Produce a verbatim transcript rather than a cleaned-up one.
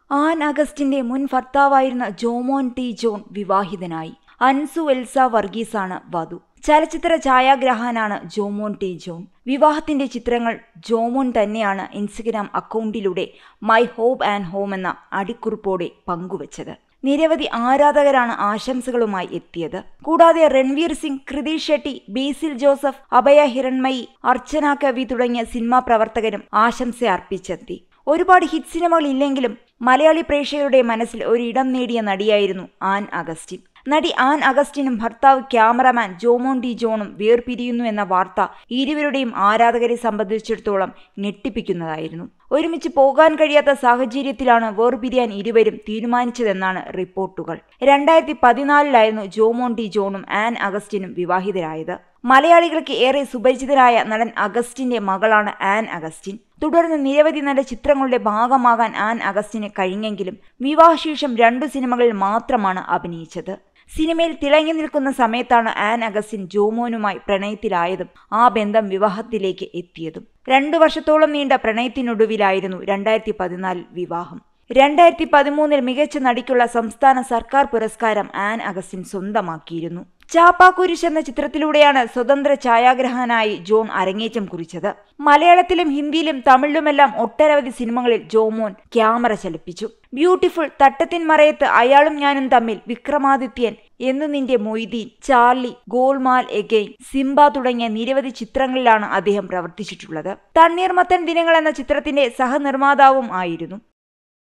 An അഗസ്റ്റിന്റെ മുൻ ഭർത്താവായിരുന്ന ജോമോൻ ടി ജോൺ വിവാഹിതനായി. അൻസു എൽസ വർഗീസാണ് വധു. ചലച്ചിത്ര ഛായാഗ്രാഹകനാണ് ജോമോൻ ടി ജോൺ. വിവാഹത്തിന്റെ ചിത്രങ്ങൾ ജോമോൻ തന്നെയാണ് ഇൻസ്റ്റഗ്രാം അക്കൗണ്ടിലൂടെ മൈ ഹോപ്പ് ആൻഡ് ഹോം എന്ന അടിക്കുറിപ്പോടെ പങ്കുവച്ചത്. നിരവധി ആരാധകരാണ് ആശംസകളുമായി എത്തിയത്. കൂടാതെ രൺവീർ സിംഗ്, കൃതി ഷെട്ടി, ബേസിൽ ജോസഫ്, അഭയ ഹിരൺമയി, അർച്ചന കവി തുടങ്ങിയ സിനിമാ പ്രവർത്തകരും ആശംസ അർപ്പിച്ചെത്തി. ഒരുപാട് ഹിറ്റ് സിനിമകൾ ഇല്ലെങ്കിലും മലയാളി പ്രേക്ഷകരുടെ മനസ്സിൽ ഒരിടം നേടിയ നടിയായിരുന്നു ആൻ അഗസ്റ്റിൻ. നടി ആൻ അഗസ്റ്റിനും ഭർത്താവ് ക്യാമറമാൻ ജോമോൻ ടി ജോണും വേർപിരിയുന്നു എന്ന വാർത്ത ഇരുവരുടെയും ആരാധകരെ സംബന്ധിച്ചിടത്തോളം ഞെട്ടിപ്പിക്കുന്നതായിരുന്നു. ഒരുമിച്ച് പോകാൻ കഴിയാത്ത സാഹചര്യത്തിലാണ് വേർപിരിയാൻ ഇരുവരും തീരുമാനിച്ചതെന്നാണ് റിപ്പോർട്ടുകൾ. രണ്ടായിരത്തി പതിനാലിലായിരുന്നു ജോമോൻ ടി ജോണും ആൻ അഗസ്റ്റിനും വിവാഹിതരായത്. മലയാളികൾക്ക് ഏറെ സുപരിചിതനായ നടൻ അഗസ്റ്റിന്റെ മകളാണ് ആൻ അഗസ്റ്റിൻ. തുടർന്ന് നിരവധി നല്ല ചിത്രങ്ങളുടെ ഭാഗമാകാൻ ആൻ അഗസ്റ്റിന് കഴിഞ്ഞെങ്കിലും വിവാഹശേഷം രണ്ടു സിനിമകളിൽ മാത്രമാണ് അഭിനയിച്ചത്. സിനിമയിൽ തിളങ്ങി നിൽക്കുന്ന സമയത്താണ് ആൻ അഗസ്റ്റിൻ ജോമോനുമായി പ്രണയത്തിലായതും ആ ബന്ധം വിവാഹത്തിലേക്ക് എത്തിയതും. രണ്ടു വർഷത്തോളം നീണ്ട പ്രണയത്തിനൊടുവിലായിരുന്നു രണ്ടായിരത്തി പതിനാലിൽ വിവാഹം. രണ്ടായിരത്തി പതിമൂന്നിൽ മികച്ച നടിക്കുള്ള സംസ്ഥാന സർക്കാർ പുരസ്കാരം ആൻ അഗസ്റ്റിൻ സ്വന്തമാക്കിയിരുന്നു. ചാപ്പാക്കുരിശ് എന്ന ചിത്രത്തിലൂടെയാണ് സ്വതന്ത്ര ഛായാഗ്രഹകനായി ജോൺ അരങ്ങേറ്റം കുറിച്ചത്. മലയാളത്തിലും ഹിന്ദിയിലും തമിഴിലുമെല്ലാം ഒട്ടനവധി സിനിമകളിൽ ജോമോൻ ക്യാമറ ചലിപ്പിച്ചു. ബ്യൂട്ടിഫുൾ, തട്ടത്തിൻ മറയത്ത്, അയാളും ഞാനും തമ്മിൽ, വിക്രമാദിത്യൻ, എന്നു നിന്റെ മൊയ്തീൻ, ചാർലി, ഗോൾമാൽ എഗെയിൻ, സിംബ തുടങ്ങിയ നിരവധി ചിത്രങ്ങളിലാണ് അദ്ദേഹം പ്രവർത്തിച്ചിട്ടുള്ളത്. തണ്ണീർമത്തൻ ദിനങ്ങൾ എന്ന ചിത്രത്തിന്റെ സഹനിർമ്മാതാവും ആയിരുന്നു.